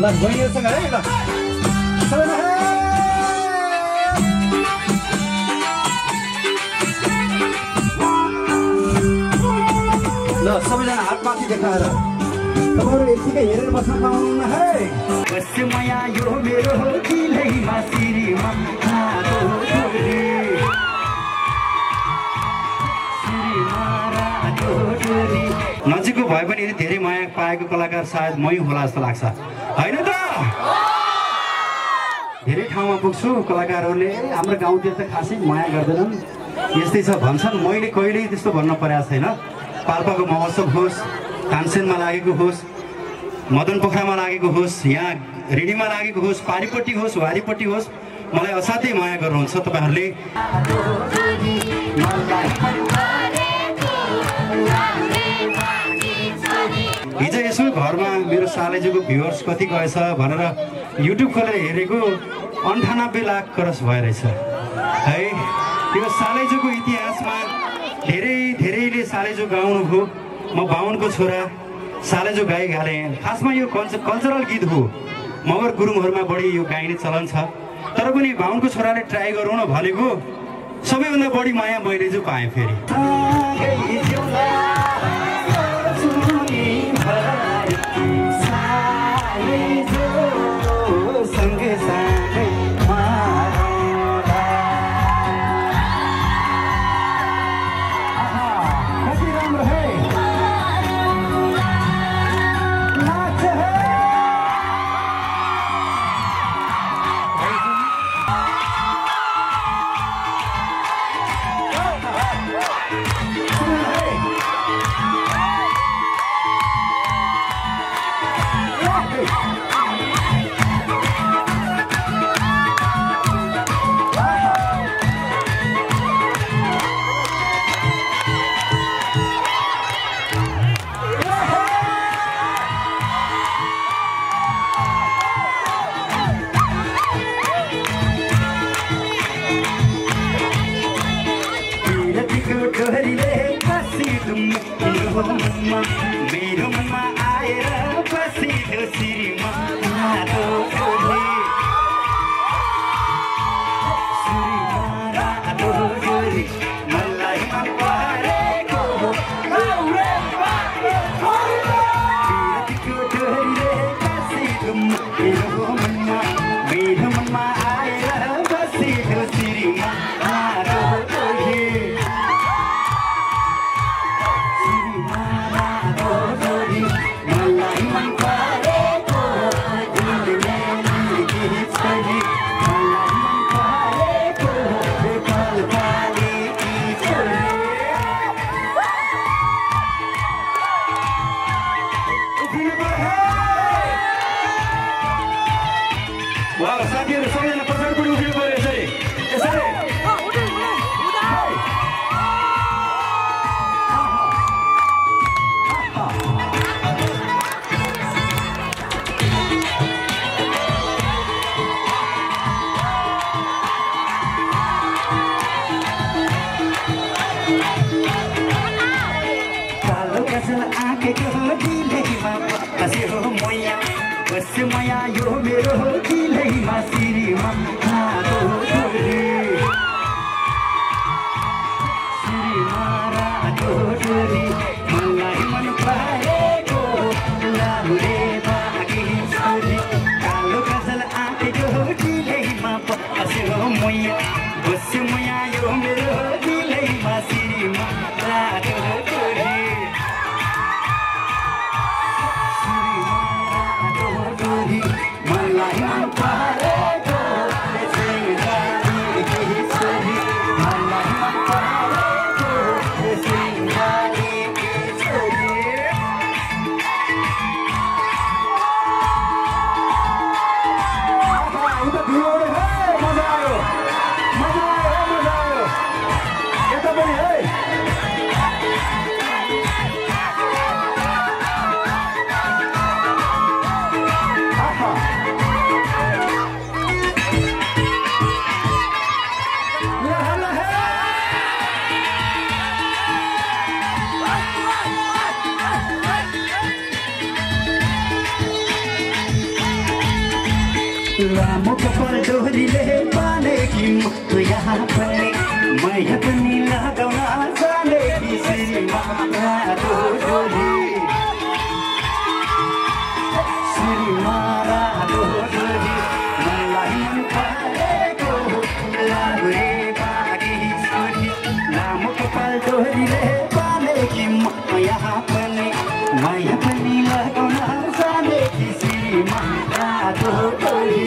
ल बहिनीहरूसँग है ल ल सबैजना हात माथि देखाएर तपाईहरु यतिकै हेरेर बस्न पाउनुहुन्न है बस्से माया यो मेरो किलैमा सिरीमा हातो जोडी सिरीमा रातो जोडी नजिकको भए पनि धेरै माया पाएको कलाकार सायद मै होला जस्तो लाग्छ हैन त धेरै ठाउँमा पुग्छु कलाकारहरूले हाम्रो गाउँतिर त खासै माया गर्दैनन् यस्तै छ भन्छन् मैले कहिल्यै त्यस्तो भन्न परेको छैन पाल्पाको महोत्सव होस् तानसेनमा लागेको होस् मदन पोखरामा लागेको होस् यहाँ रेडीमा लागेको होस् पारिपट्टि होस् वारीपट्टि होस् मलाई असाध्यै माया गर्नुहुन्छ तपाईहरुले हिजो यसो घरमा मेरो सालेजुको भ्युअर्स कति गएछ भनेर युट्युब खोलेर हेरेको 98 लाख क्रस भइरहेछ है यो सालेजुको इतिहासमा धेरैले सालेजु गाउनुभयो म बाहुनको छोरा सालेजु गाई गाले खासमा यो कल्चरल गीत हो मगर गुरुङहरुमा बढी यो गाइने चलन छ तर पनि बाहुनको छोराले ट्राई गरौँ न भनेको सबैभन्दा बढी माया मैले जो पाएँ फेरि मेरो मनमा आएर बसेको सिरीमा रातो जोडी सिरीमा रातो जोडी मलाई मन परेको बिरतीको डोरीले बसेको मेरो मनमा आएर बसेको सिरीमा रातो जोडी साथीहरु सबैजना पछाडिपट्टि उभिनु पर्यो यसरी यसरी कालो गजल आँखेको दिलैमा बसेको मैया बस्से माया यो मेरो किलैमा सिरीमा हातो जोडी सिरीमा रातो जोडी मलाई मन परेको लाहुरे बाँकी छोरी कालो गजल आँखेको दिलैमा बसेको मैया बस्से माया यो मेरो किलैमा सिरीमा रातो जोडी मलाई मन परेको लामो कपाल डोरीले बाँधेकी म यहाँ पनि मैया पनि लगाउन जानेकी श्रीमान रातो डोरी श्रीमान रातो डोरी मलाई मन परेको लाग्यो रे बागी छोरी लामो कपाल डोरीले बाँधेकी म यहाँ पनि मैया पनि लगाउन जानेकी श्रीमान रातो डोरी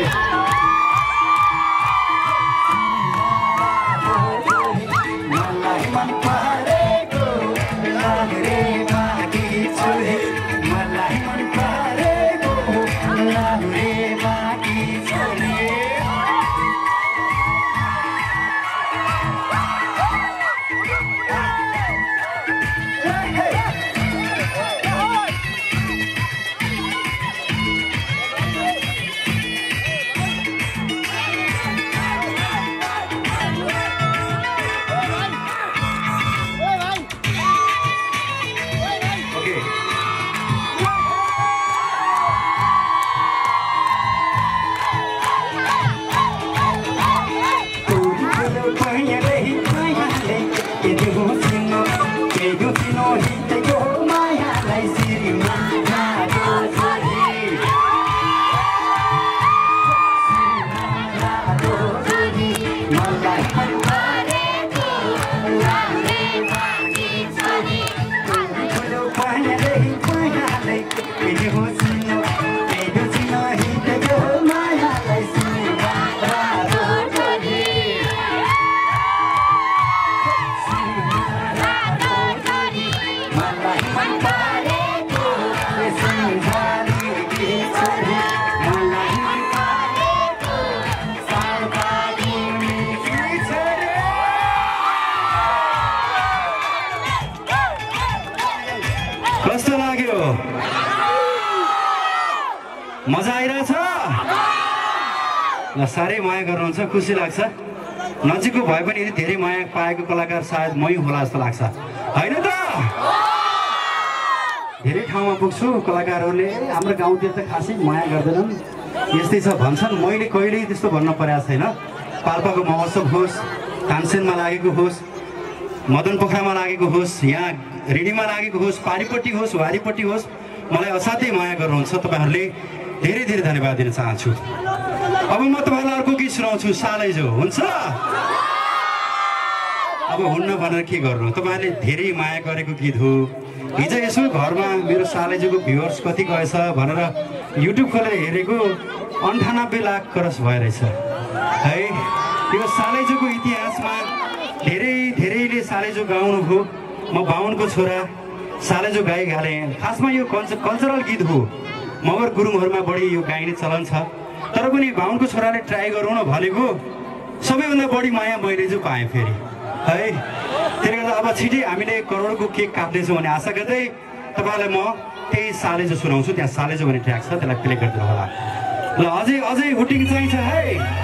कस्तो लाग्यो मजा आइरहेछ ल साह्रै माया गर्नुहुन्छ खुसी लाग्छ नजिकको भए पनि यदि धेरै माया पाएको कलाकार सायद मै होला जस्तो लाग्छ हैन त धेरै ठाउँमा पुग्छु कलाकारहरूले हाम्रो गाउँतिर त खासै माया गर्दैनन् यस्तै छ भन्छन् मैले कहिल्यै त्यस्तो भन्न परेको छैन पाल्पाको महोत्सव होस् तानसेनमा लागेको होस् मदन पोखरामा लागेको होस् यहाँ रिडीमा लागेको होस् पारिपट्टि होस् वारीपट्टि होस् मलाई असाध्यै माया गर्नुहुन्छ तपाईहरूले धेरै धेरै धन्यवाद दिन चाहन्छु अब म तपाईहरुलाई अर्को गीत सुनाउँछु सालैजो हुन्छ अब हुन्न भनेर के गर्नु तपाईहरुले धेरै माया गरेको गीत हो हिजो यसो घरमा मेरो सालैजोको भ्युअर्स कति गएछ भनेर युट्युब खोलेर हेरेको 98 लाख क्रस भइरहेछ है यो सालैजोको इतिहासमा धेरैले सालैजो गाउनु भयो म बाहुनको छोरा सालैजो गाई गाले खासमा यो कल्चरल गीत हो मगर गुरुङहरुमा बढी यो गाइने चलन छ तर पनि बाहुनको छोराले ट्राई गरौँ न भनेको सबैभन्दा बढी माया मैले जो पाएँ फेरि है त्यसले गर्दा अब छिटै हामीले करोडको केक काट्नेछौँ भन्ने आशा गर्दै तपाईलाई म त्यही सालैजो सुनाउँछु त्यहाँ सालैजो भन्ने ट्र्याक छ त्यसलाई प्ले गरिदिनु होला ल अझै हुटिङ चाहिन्छ है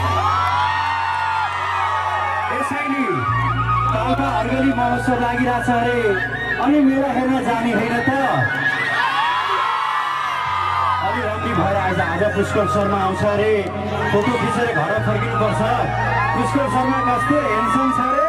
यसैले पाल्पा अर्गली महोत्सव लागिरहेछ अरे अनि मेला हेर्न जाने होइन त अलि रम्ती भएर आज पुष्कर शर्मा आउँछ अरे फोटो खिचेर घर फर्किनुपर्छ पुष्कर शर्मा कस्तो हेन्सम छ अरे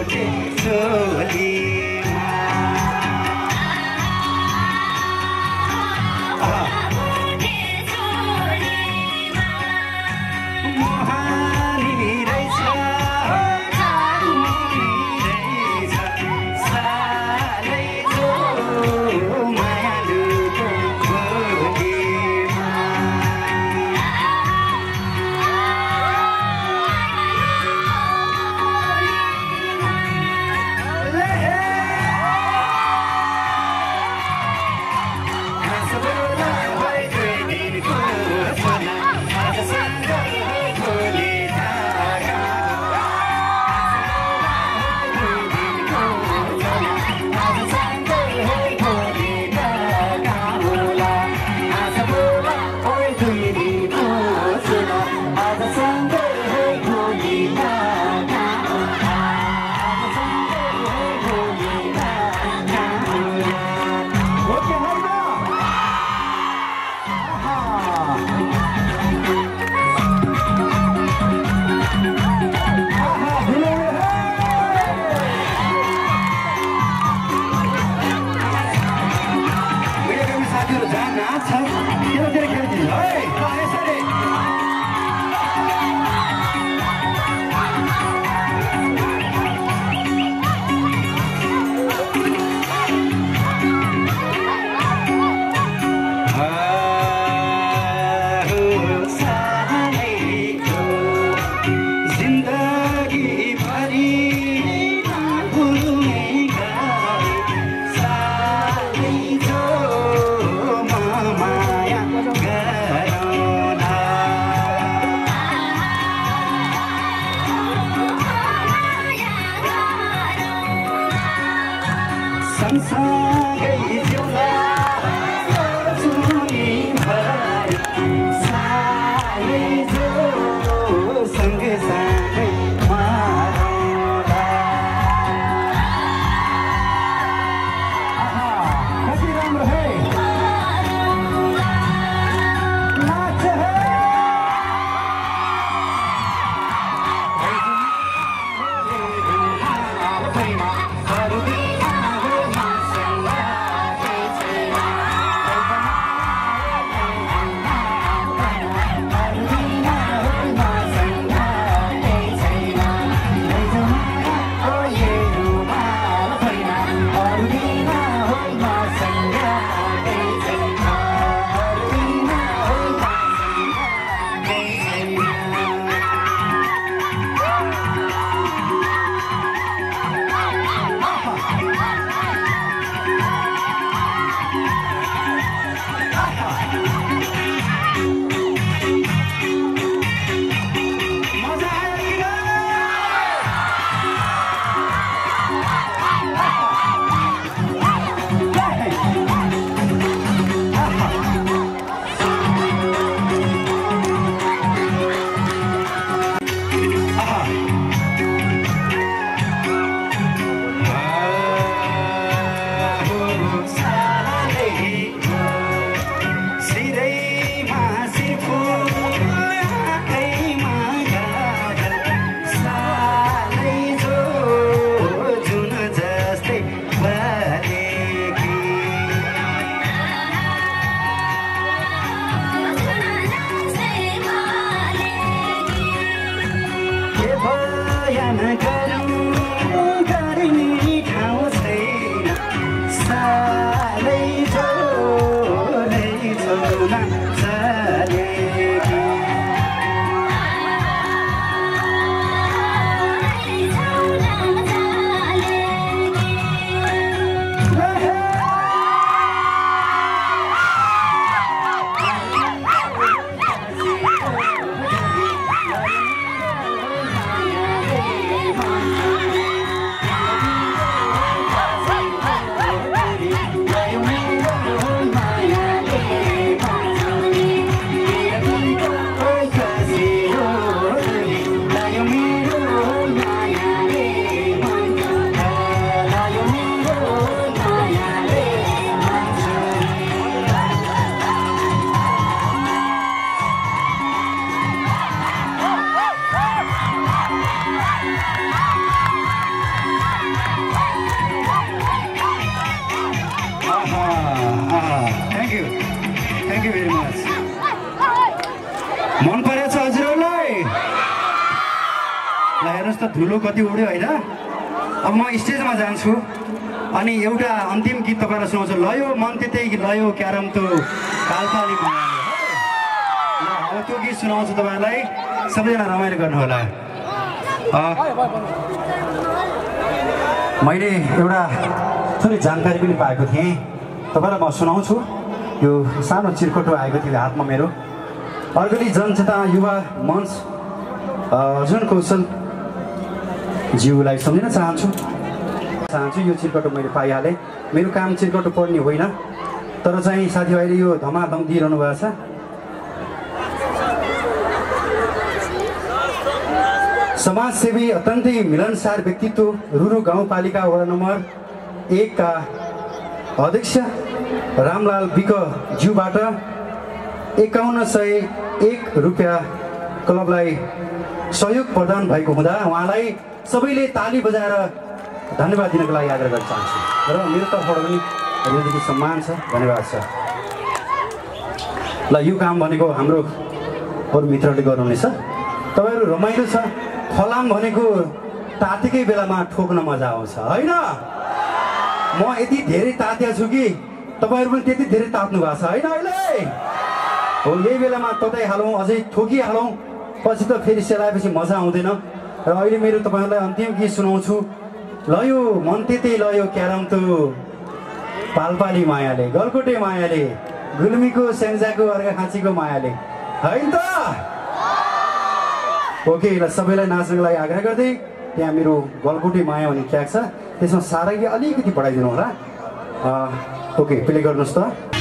Hey, धुलो कति उड्यो होइन। अब म स्टेजमा जान्छु अनि एउटा अन्तिम गीत तपाईँलाई सुनाउँछु। लयो मन त्यतै लयो क्यारम त कालपाली मायाले। ल अब त्यो गीत सुनाउँछु तपाईँलाई, सबैजना रमाइलो गर्नुहोला। मैले एउटा थोरै जानकारी पनि पाएको थिएँ, तपाईँलाई म सुनाउँछु। यो सानो चिरकोटो आएको थियो हातमा मेरो। अर्कोले जनचेतना युवा मञ्च अर्जुन कौशल ज्यूलाई सम्झिन चाहन्छु। यो चिरकोटो मैले पाइहालेँ। मेरो काम चिरकोटो पढ्ने होइन, तर चाहिँ साथीभाइले यो धमाधम दिइरहनु भएको छ। समाजसेवी अत्यन्तै मिलनसार व्यक्तित्व, रुरु गाउँपालिका वडा नम्बर 1 का अध्यक्ष रामलाल विक ज्यूबाट 5101 रुपियाँ क्लबलाई सहयोग प्रदान भएको हुँदा उहाँलाई सबैले ताली बजाएर धन्यवाद दिनको लागि आग्रह गर्न चाहन्छु र मेरो तर्फबाट पनि हृदयदेखि सम्मान छ, धन्यवाद छ। ल यो काम भनेको हाम्रो अरू मित्रहरूले गर्नुहुनेछ। तपाईँहरू रमाइलो छ। फलाम भनेको तातेकै बेलामा ठोक्न मजा आउँछ होइन। म यति धेरै तात्या छु कि तपाईँहरू पनि त्यति धेरै तात्नु भएको छ होइन। अहिले हो यही बेलामा तताइहालौँ, अझै ठोकिहालौँ, पछि त फेरि सेलाएपछि मजा आउँदैन। र अहिले मेरो तपाईँहरूलाई अन्तिम गीत सुनाउँछु। लयो मन त्यतै लयो क्यारम त पालपाली मायाले, गलकोटे मायाले, गुल्मीको स्याङ्जाको अर्घाखाँचीको मायाले होइन त। ओके, ल सबैलाई नाच्नको लागि आग्रह गर्दै त्यहाँ मेरो गलकोटे माया भन्ने ट्र्याक छ, त्यसमा साह्रै अलिकति बढाइदिनु होला। ओके, प्ले गर्नुहोस् त।